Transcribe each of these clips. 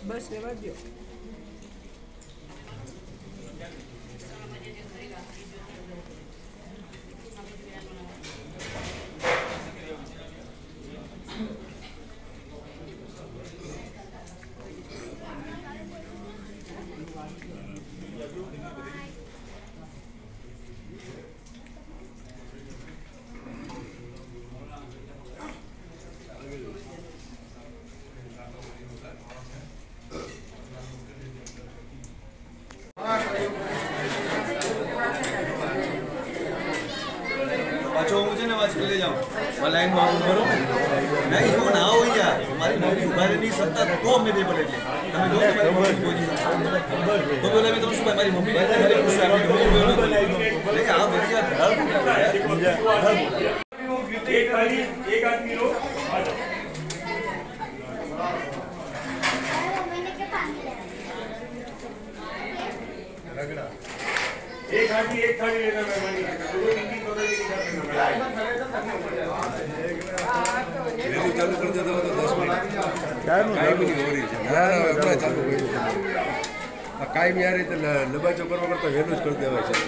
बस रेवा दो मुझे ना आज ले जाओ लाइन में करो नहीं वो ना हो यार हमारी नौकरी उभर नहीं सकता तो हमने पेपर ले लिया हमें दो तो बोला मैं तो सुबह हमारी मम्मी ने मेरे कुछ लेकिन आप बढ़िया एक आदमी लो एक हाथी एक थाली लेना मेहमानी चालू कर देता तो 10 मिनट काई भी नहीं हो रही है अपना चालू कर काई भी आ रही तो लंबा चक्कर वगैरह तो वेलू कर देवा है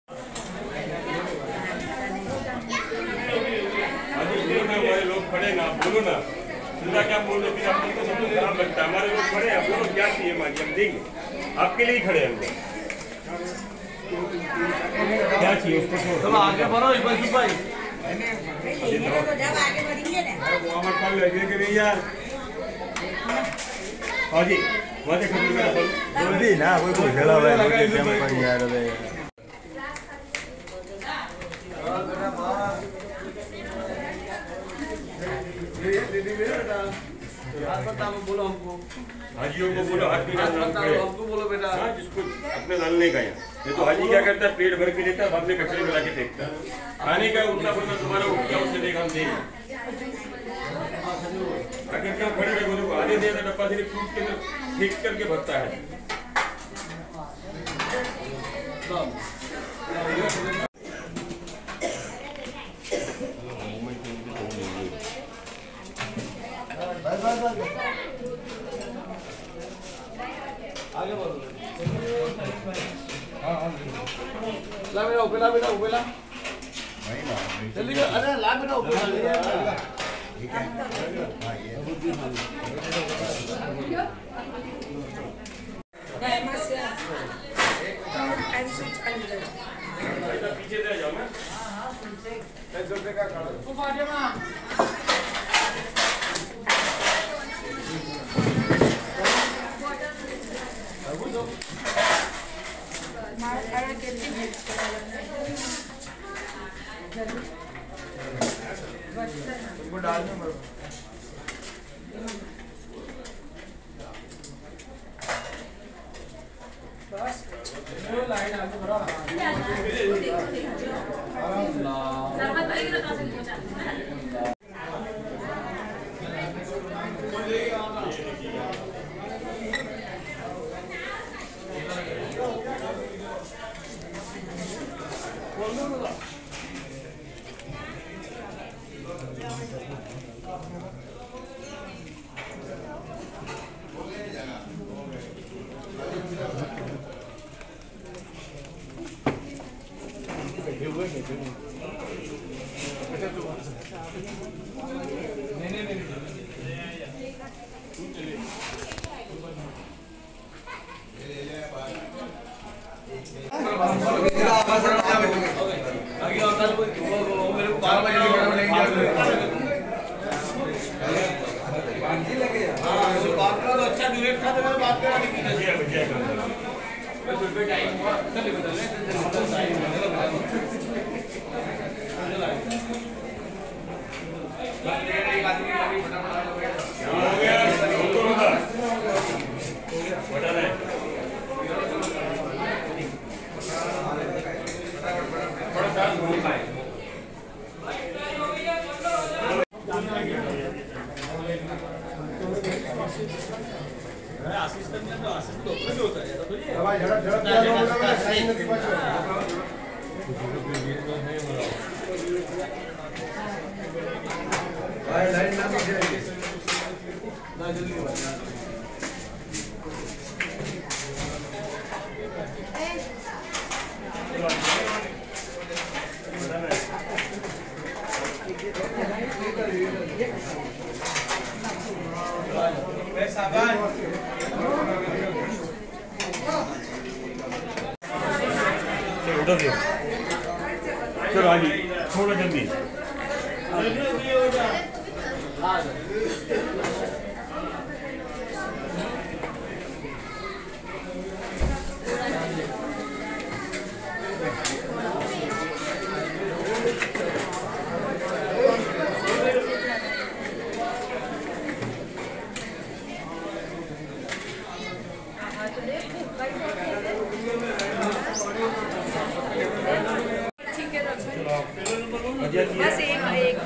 हमारे लोग खड़े ना बोलो ना सीधा क्या बोल रहे फिर आपको तो सब खराब लगता है हमारे लोग खड़े हैं बोलो क्या चाहिए मांगिए हम देंगे आपके लिए ही खड़े हैं क्या चाहिए उसको तुम आगे बढ़ो इब्राहिम भाई तो जब आगे बढ़ेंगे ना वो हमारे पास लगे कि नहीं यार हाँ जी वहाँ से खत्म करा जल्दी ना कोई खेला हुआ है टाइम पर यार अबे बोलो हमको हाजियों को बोलो हाथ हमको बोलो बेटा जिसको अपने डालने का ये तो हाजी क्या करता है पेट भर के देता है बाद में कचरे में लाके फेंकता है खाने का उतना बोलता तुम्हारा क्या उससे देगा हम देंगे अगर क्या खड़े रहे बोलो आधे देता डब्बा से फ्रूट के अंदर फेंक करके भरता है आगे बढ़ो ला बेटा उपेला जल्दी कर अरे ला बेटा उपेला ठीक है हां ये पीछे दे जाओ मैं का वो बाजे में वो डालने में बस वो लाइन आगे बढ़ा सरबत आएगी ना कासे पहुंचा चलो आगे थोड़ा जल्दी बस एक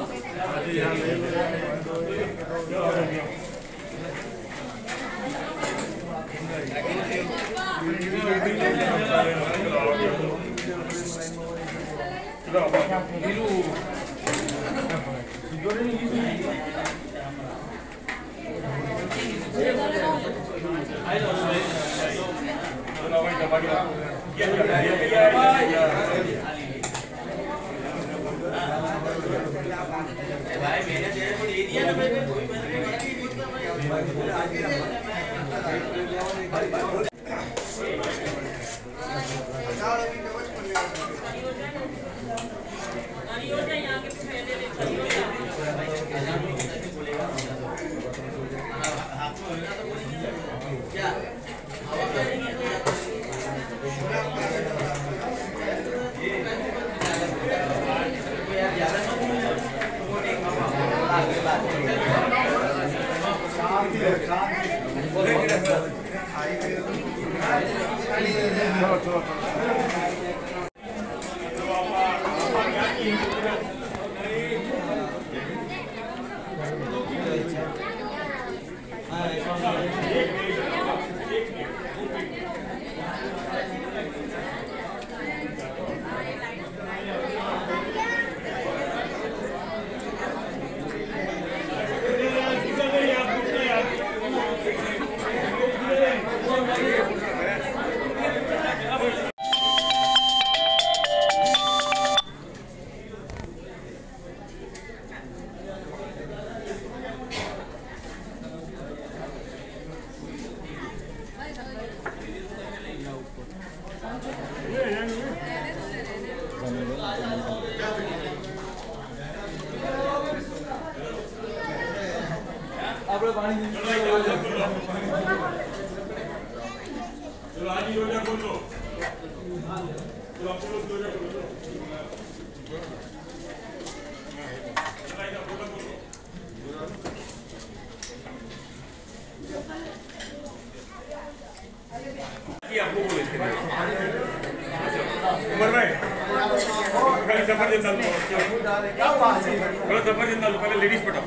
पहले लेडीज पटाओ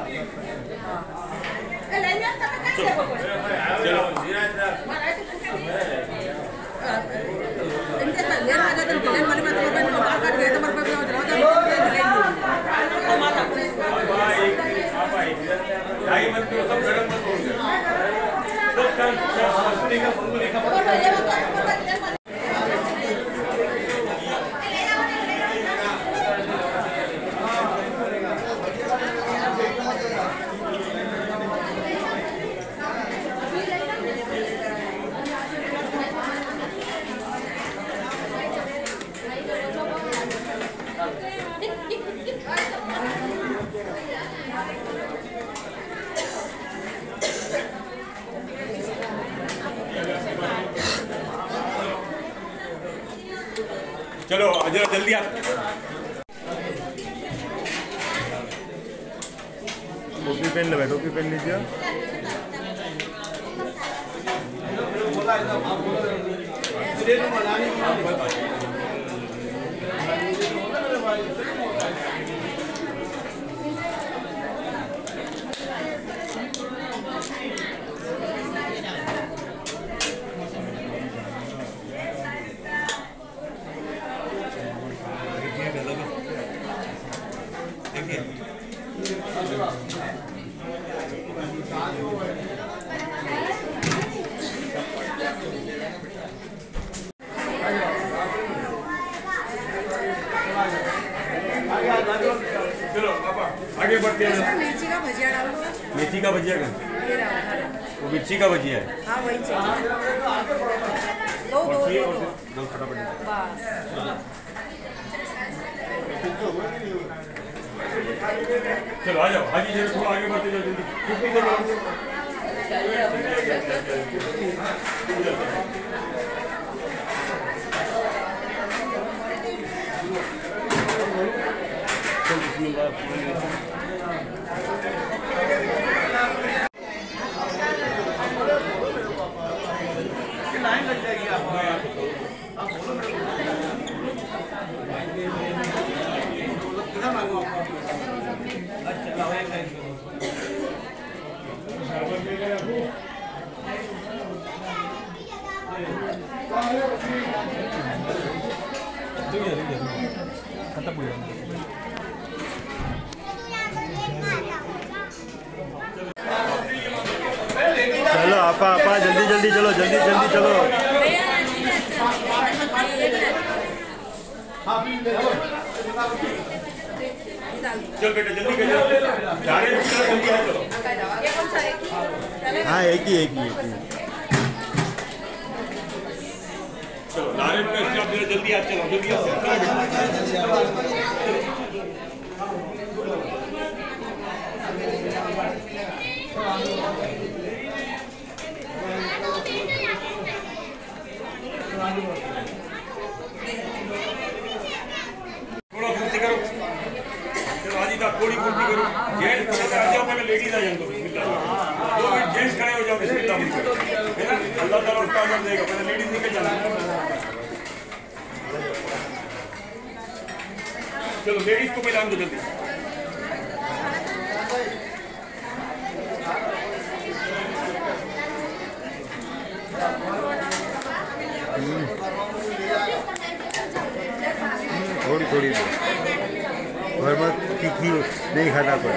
चलो जरा जल्दी आप टोपी पहन लो, टोपी पहन लीजिए। चलो पापा आगे बढ़ते हैं। मिर्ची का भजिया डालो। मेथी का भजिया का ये रहा हमारा। वो मिर्ची का भजिया है। हाँ वही चाहिए। दो दो दो दो फटाफट। बस। चलो आ जाओ, हाजी जरा थोड़ा आगे बढ़ते जाओ जल्दी। लाइन लग जाएगी आपको। आप बोलो कितना मांगू आपको? अच्छा लाओ एक लाइन। चलो आपा आपा जल्दी जल्दी चलो, जल्दी जल्दी चलो। चल बेटा जल्दी कर जाओ। डायरेक्ट जल्दी आ चलो। ये कौन सा है? हाँ एक ही। चलो डायरेक्ट पे स्टॉप दे, जल्दी आ चलो, जल्दी आ चलो थोड़ा फुर्ती करो। चलो हाजी साहब थोड़ी फुर्ती करो। जेंट्स खड़े कर जाओ, पहले लेडीज आ जाओ। बिस्मिल्लाह 2 मिनट जेंट्स खड़े हो जाओ। बिस्मिल्लाह है ना, अल्लाह ताला उसका अजर देगा। पहले लेडीज निकल जाना। चलो लेडीज को पहले हम दो जल्दी। थोड़ी थोड़ी घर में तीखी नहीं खाना पड़े।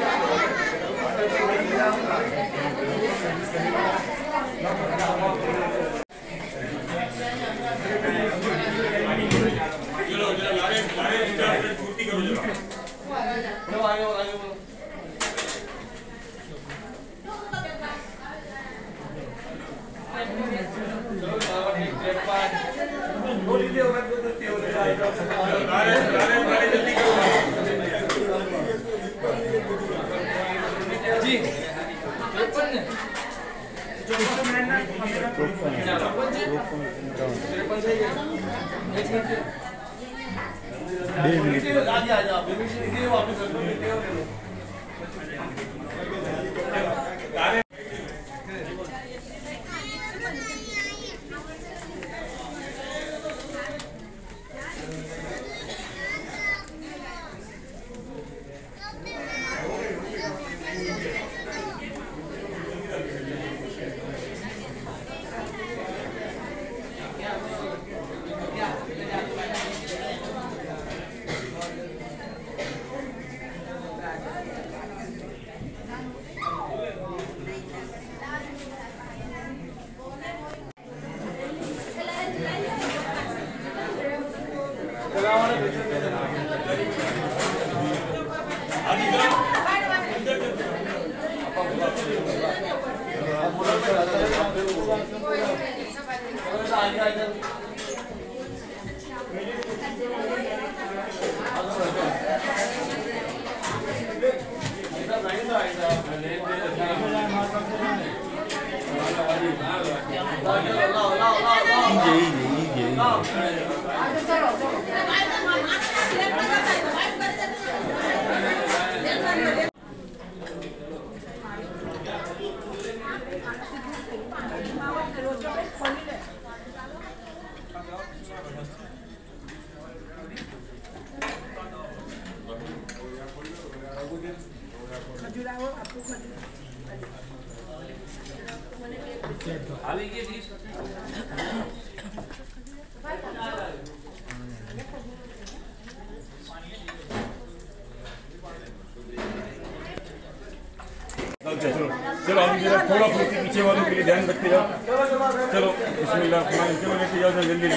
चलो लारे फुर्ती करो जरा। जल्दी करो जी। चलो अभी जरा थोड़ा फुर्ती पीछे वालों के लिए ध्यान रखते जाओ। चलो बिस्मिल्लाह लेते जाओ जल्दी।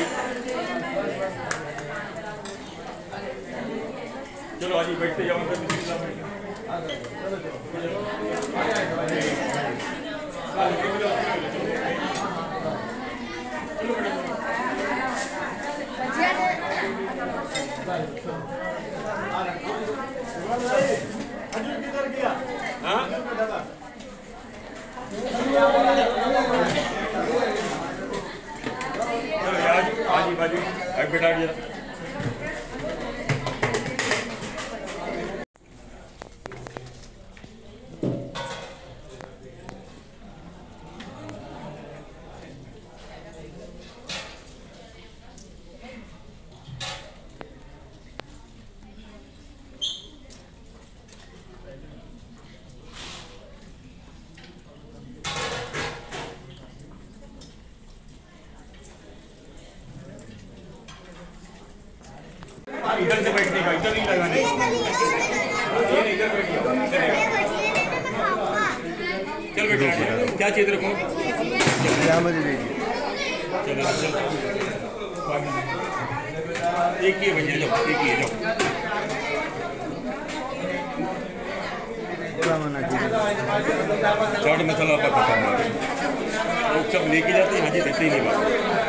चलो आज बैठते जाओ। इधर से बैठने का, इधर नहीं लगाने का। इधर बैठिए। चल बेटा, क्या चाहिए तेरे को? चलो एक ही भैया, जाओ एक ही जाओ। चाट मसाला पका सब लेके जाते हैं, हाजी देते ही नहीं बात।